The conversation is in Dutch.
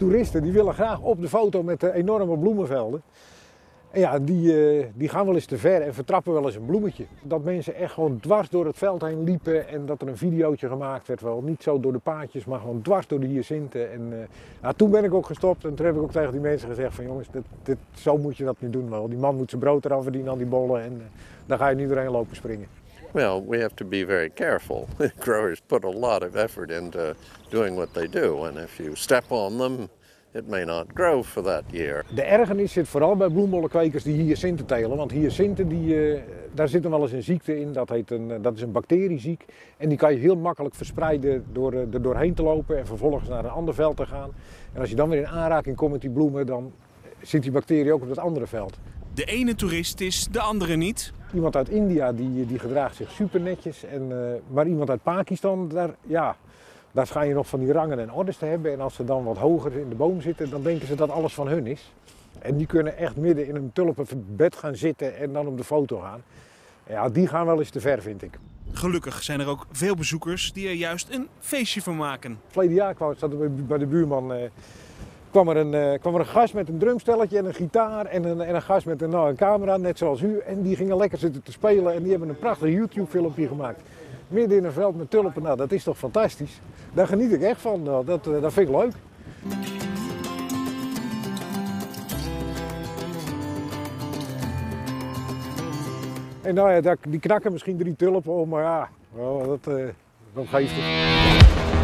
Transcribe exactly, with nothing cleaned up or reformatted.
toeristen die willen graag op de foto met de enorme bloemenvelden. En ja, die, uh, die gaan wel eens te ver en vertrappen wel eens een bloemetje. Dat mensen echt gewoon dwars door het veld heen liepen en dat er een videootje gemaakt werd. Wel niet zo door de paadjes, maar gewoon dwars door de hyacinten. En uh, nou, toen ben ik ook gestopt en toen heb ik ook tegen die mensen gezegd van jongens, dit, dit, zo moet je dat niet doen. Wel. Die man moet zijn brood eraan verdienen aan die bollen en uh, dan ga je niet doorheen lopen springen. Well, we have to be very careful. Growers put a lot of effort into doing what they do, and if you step on them, it may not grow for that year. De ergernis zit vooral bij bloembollenkwekers die hyacinten telen, want hyacinten, die, uh, daar zit dan wel eens een ziekte in, dat, heet een, uh, dat is een bacterieziek. En die kan je heel makkelijk verspreiden door uh, er doorheen te lopen en vervolgens naar een ander veld te gaan. En als je dan weer in aanraking komt met die bloemen, dan zit die bacterie ook op dat andere veld. De ene toerist is de andere niet. Iemand uit India die, die gedraagt zich super netjes, en, uh, maar iemand uit Pakistan, daar, ja, daar schijn je nog van die rangen en orders te hebben. En als ze dan wat hoger in de boom zitten, dan denken ze dat alles van hun is. En die kunnen echt midden in een tulpenbed gaan zitten en dan op de foto gaan. Ja, die gaan wel eens te ver, vind ik. Gelukkig zijn er ook veel bezoekers die er juist een feestje van maken. Verleden jaar kwam, zat er bij de buurman, uh, kwam, er een, uh, kwam er een gast met een drumstelletje en een gitaar en een, en een gast met een, nou, een camera, net zoals u. En die gingen lekker zitten te spelen en die hebben een prachtig YouTube-filmpje gemaakt. Midden in een veld met tulpen, nou dat is toch fantastisch. Daar geniet ik echt van, dat, dat vind ik leuk. En nou ja, die knakken misschien drie tulpen om, maar ja, oh, dat, uh, dat geeft het.